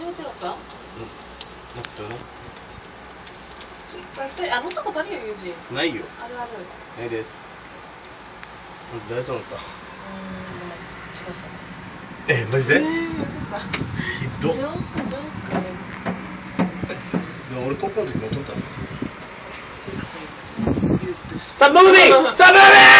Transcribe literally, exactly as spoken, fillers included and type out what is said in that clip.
れてなかった？ なくてね。 一回二人、あ、乗ったことあるよ、ユージ。 ないよ。 あるある。 ないです。誰と乗った？え、マジで？ひどっ。 ジョーク、ジョーク。 俺高校の時乗っとったの。 ユージと一緒。 さあ、ムービー！さあ、ムービー！